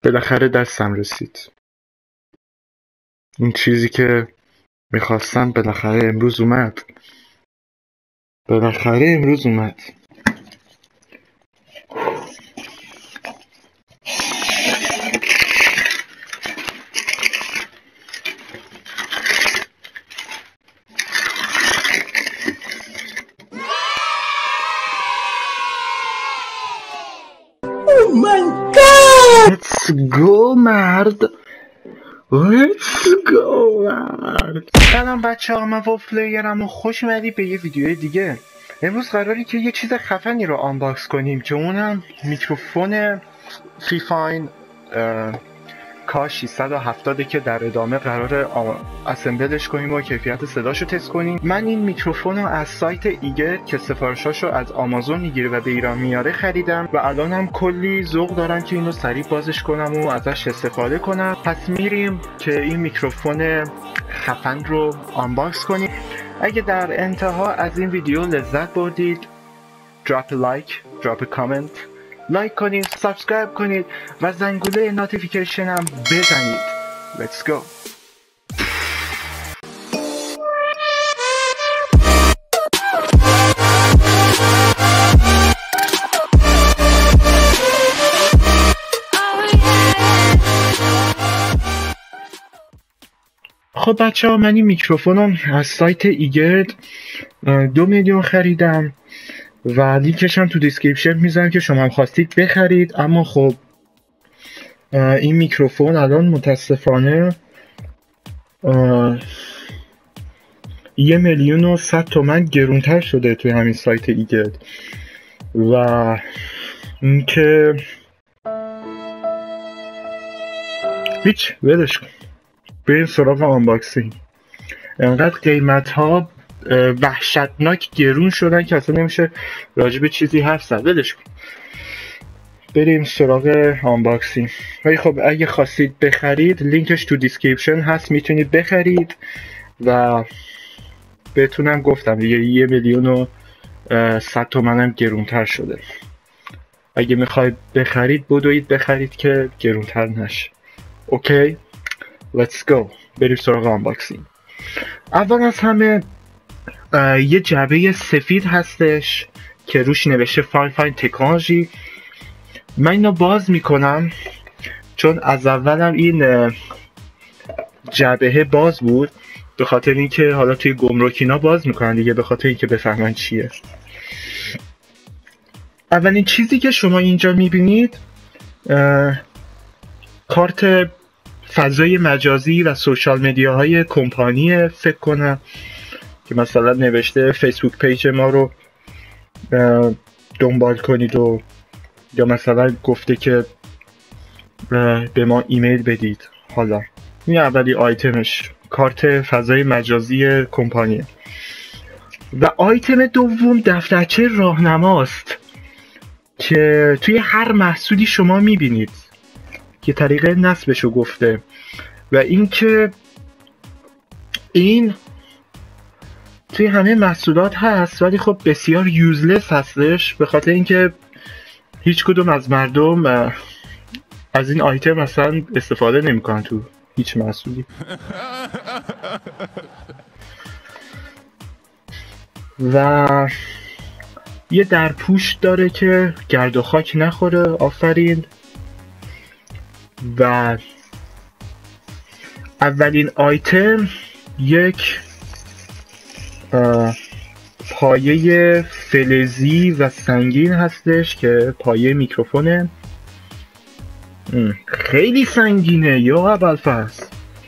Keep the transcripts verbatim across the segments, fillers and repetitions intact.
بالاخره دستم رسید. این چیزی که میخواستم بالاخره امروز اومد. بالاخره امروز اومد. Oh my god! Let's go مرد. Let's go مرد. سلام بچه ها، من وفلیرم و خوش اومدید به یه ویدیوی دیگه. امروز قراری که یه چیز خفنی رو آنباکس کنیم که اونم میکروفون فیفاین کا ششصد و هفتاد که در ادامه قرار اسمبلش کنیم و کیفیت صداشو تست کنیم. من این میکروفون رو از سایت ایگت که سفارشاشو از آمازون میگیره و به ایران میاره خریدم و الانم کلی ذوق دارم که اینو سریع بازش کنم و ازش استفاده کنم. پس میریم که این میکروفون خفن رو آنباکس کنیم. اگه در انتها از این ویدیو لذت بردید، دراپ لایک، دراپ کامنت، لایک کنید، سابسکرایب کنید و زنگوله نوتیفیکیشن هم بزنید. Let's go. خب بچه ها، من این میکروفونم از سایت ایگرد دو میلیون خریدم و لینکش هم تو دیسکریپشن میذارم که شما هم خواستید بخرید. اما خب این میکروفون الان متاسفانه یه میلیون و صد تومن گرونتر شده توی همین سایت ایگرد و اینکه هیچ ولش کن، بریم سراغ آنباکسینگ. انقدر قیمت ها وحشتناک گرون شدن که اصلا نمیشه راجع به چیزی حرف زد. ولش کن، بریم سراغ آنباکسینگ. ولی خب اگه خواستید بخرید لینکش تو دیسکریپشن هست، میتونید بخرید و بهتونم گفتم دیگه یه میلیون و صد تومنم گرونتر شده. اگه میخواید بخرید بدوید بخرید که گرونتر نشه. اوکی، let's go. بریم سراغ آنباکسینگ. اول از همه یه جعبه سفید هستش که روش نوشته فاین فاین تکنولوژی. من اینو باز میکنم چون از اولم این جعبه باز بود، به خاطر اینکه حالا توی گمرکینا باز میکنن دیگه، به خاطر اینکه بفهمن چیه. اولین چیزی که شما اینجا میبینید کارت فضای مجازی و سوشال مدیاهای کمپانی، فکر کنم که مثلا نوشته فیسبوک پیج ما رو دنبال کنید و یا مثلا گفته که به ما ایمیل بدید. حالا این اولی آیتمش کارت فضای مجازی کمپانی و آیتم دوم دفترچه راهنماست که توی هر محصولی شما میبینید که طریقه نصبشو گفته و اینکه این توی همه محصولات هست ولی خب بسیار یوزلس هستش، به خاطر اینکه هیچ کدوم از مردم از این آیتم اصلا استفاده نمیکنن تو هیچ محصولی. و یه درپوش داره که گرد و خاک نخوره، آفرین. و اولین آیتم یک پایه فلزی و سنگین هستش که پایه میکروفونه. خیلی سنگینه یا ابوالفضل.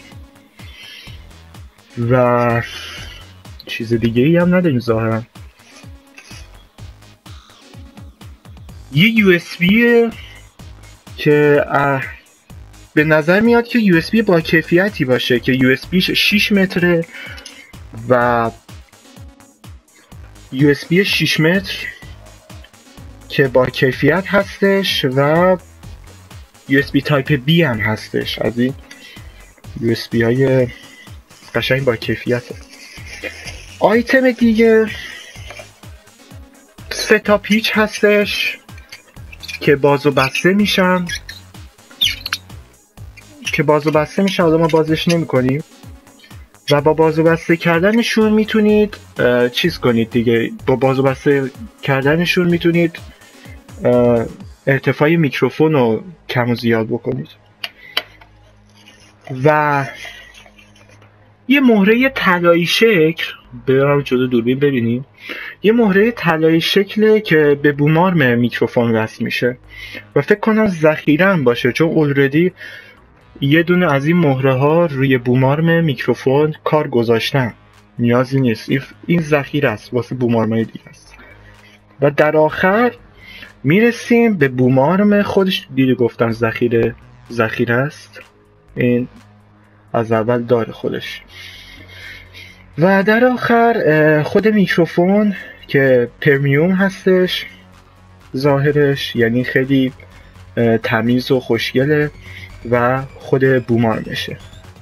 و چیز دیگه ای هم نداریم ظاهرا. یه یو اس بی که به نظر میاد که یو اس بی با کیفیتی باشه که یو اس بی شش متره و یو اس بی شش متر که با کیفیت هستش و یو اس بی تایپ بی هم هستش، از این یو اس بی های قشنگ با کیفیته. آیتم دیگه سه تا پیچ هستش که باز و بسته میشن که باز و بسته میشه، حالا ما بازش نمی کنیم و با باز و بسته کردنشون میتونید چیز کنید دیگه. با باز و بسته کردنشون میتونید ارتفاع میکروفون رو کم و زیاد بکنید. و یه مهره طلایی شکل، برام جلو دوربین ببینیم، یه مهره طلایی شکله که به بومارم میکروفون وصل میشه و فکر کنم ذخیره هم باشه، چون اولردی یه دونه از این مهره ها روی بومارم میکروفون کار گذاشتم، نیازی نیست، این ذخیره است واسه بومارمای دیگه است. و در آخر میرسیم به بومارم خودش. دیدی گفتم ذخیره ذخیره است، این از اول داره خودش. و در آخر خود میکروفون که پرمیوم هستش ظاهرش، یعنی خیلی تمیز و خوشگله و خود بومارمشه.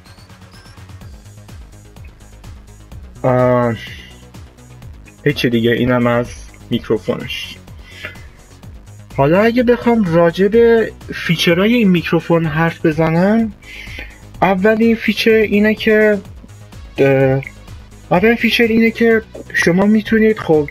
هیچی دیگه، اینم از میکروفونش. حالا اگه بخوام راجع به فیچرهای این میکروفون حرف بزنم، اولین فیچر اینه که اولین فیچر اینه که شما میتونید خب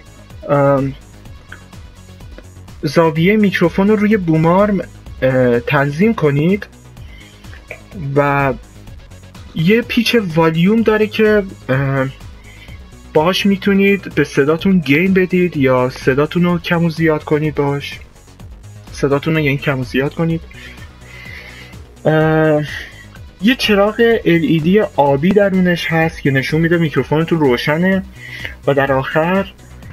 زاویه میکروفون رو روی بومارم تنظیم کنید و یه پیچ والیوم داره که باهاش میتونید به صداتون گین بدید یا صداتون رو کم و زیاد کنید، باهاش صداتون رو یعنی کم و زیاد کنید. یه چراغ ال ای دی آبی درونش هست که نشون میده میکروفونتون روشنه. و در آخر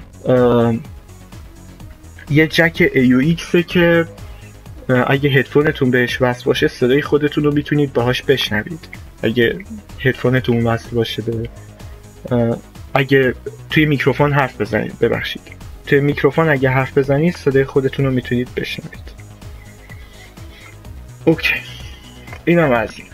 یه جک ای یو ایکس که اگه هدفونتون بهش وصل باشه صدای خودتون رو میتونید باهاش بشنوید. اگه هدفونتون وصل باشه به اگه توی میکروفون حرف بزنید ببخشید توی میکروفون اگه حرف بزنید صدای خودتون رو میتونید بشنوید. اوکی، اینم از این.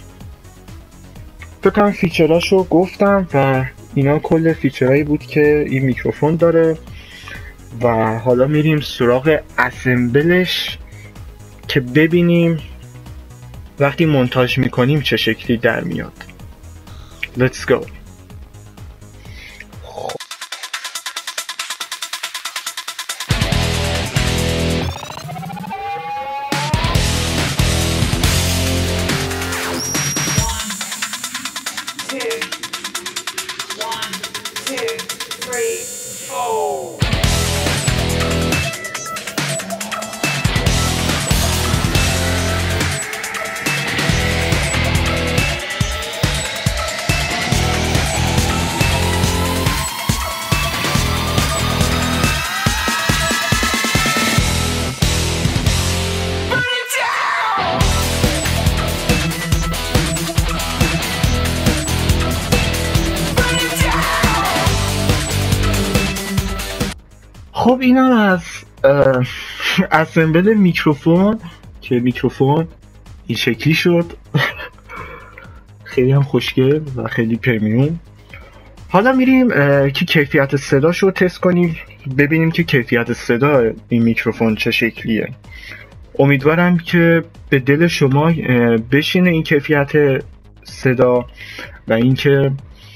فکر کنم فیچراشو گفتم و اینا کل فیچرهایی بود که این میکروفون داره. و حالا میریم سراغ اسمبلش که ببینیم وقتی مونتاژ میکنیم چه شکلی در میاد. Let's go. خب اینم از اسمبل میکروفون که میکروفون این شکلی شد. خیلی هم خوشگل و خیلی پرمیوم. حالا میریم که کیفیت صداش رو تست کنیم، ببینیم که کیفیت صدا این میکروفون چه شکلیه. امیدوارم که به دل شما بشینه این کیفیت صدا و اینکه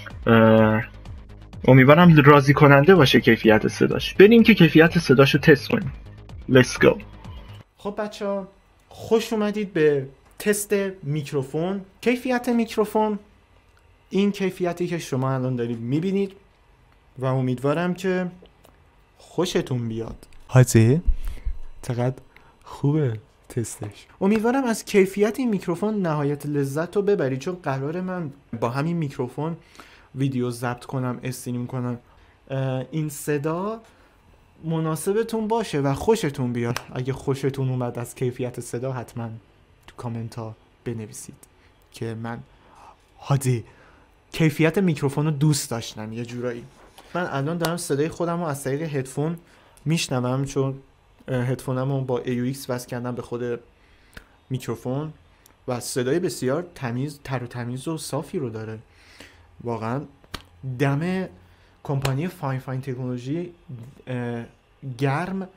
امیدوارم راضی کننده باشه کیفیت صداش. بریم که کیفیت صداش رو تست کنیم. Let's go. خب بچه‌ها خوش اومدید به تست میکروفون. کیفیت میکروفون این کیفیتی که شما الان دارید میبینید و امیدوارم که خوشتون بیاد. حاضر؟ چقدر خوبه تستش. امیدوارم از کیفیت این میکروفون نهایت لذت رو ببرید، چون قراره من با همین میکروفون ویدیو ضبط کنم، استریم کنم. این صدا مناسبتون باشه و خوشتون بیاد. اگه خوشتون اومد از کیفیت صدا حتما تو کامنت ها بنویسید که من هادی کیفیت میکروفون رو دوست داشتم یه جورایی. من الان دارم صدای خودم رو از طریق هدفون میشنوم، چون هدفونم رو با ای یو ایکس وصل کردم به خود میکروفون و صدای بسیار تمیز، تر و تمیز و صافی رو داره. واقعا دم کمپانی فاین فاین تکنولوژی گرم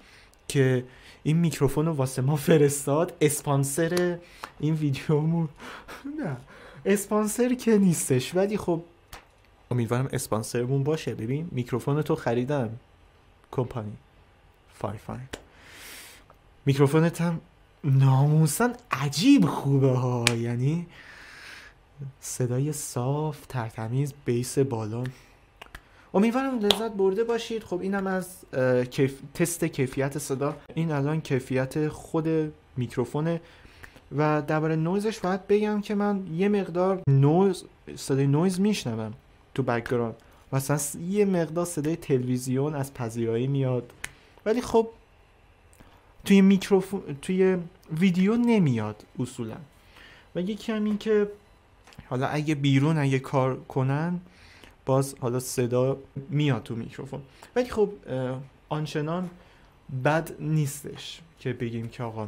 که این میکروفون رو واسه ما فرستاد. اسپانسر این ویدیومون نه اسپانسر که نیستش، ولی خب امیدوارم اسپانسرمون باشه. ببین میکروفون تو خریدم کمپانی فای فای، میکروفونت هم ناموسن عجیب خوبه ها، یعنی صدای صاف ترتمیز، بیس بالا. امیدوارم لذت برده باشید. خب اینم از کیف... تست کیفیت صدا. این الان کیفیت خود میکروفونه و درباره نویزش باید بگم که من یه مقدار نویز صدای نویز میشنوم تو بک‌گراند، مثلا یه مقدار صدای تلویزیون از پذیرایی میاد، ولی خب توی میکروفون توی ویدیو نمیاد اصولا. و یکی هم این که حالا اگه بیرون اگه کار کنن باز حالا صدا میاد تو میکروفون، ولی خب آنچنان بد نیستش که بگیم که آقا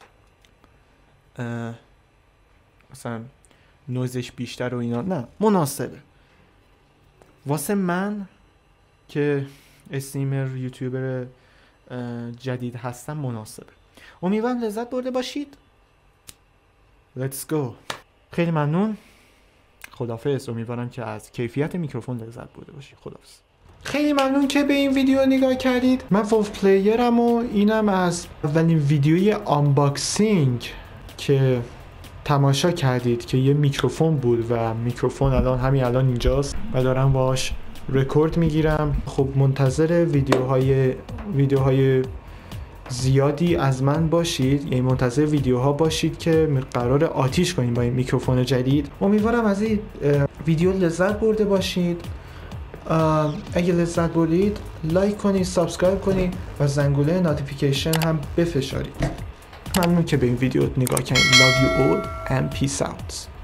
مثلا نویزش بیشتر و اینا، نه مناسبه. واسه من که استریمر یوتیوبر جدید هستم مناسبه. امیدوارم لذت برده باشید. Let's go. خیلی ممنون. خداحافظ. امیدوارم که از کیفیت میکروفون لذت برده باشید. خداحافظ. خیلی ممنون که به این ویدیو نگاه کردید. من وولف پلیرم و اینم از اولین ویدیوی آنباکسینگ که تماشا کردید که یه میکروفون بود و میکروفون الان همین الان اینجاست و دارم باش رکورد میگیرم. خب منتظر ویدیوهای ویدیوهای زیادی از من باشید، یعنی منتظر ویدیوها باشید که قرار آتیش کنیم با این میکروفون جدید. امیدوارم از این ویدیو لذت برده باشید. اگه لذت بردید لایک کنید، سابسکرایب کنید و زنگوله نوتیفیکیشن هم بفشارید. ممنون که به این ویدیو نگاه کردید. Love you all and peace out.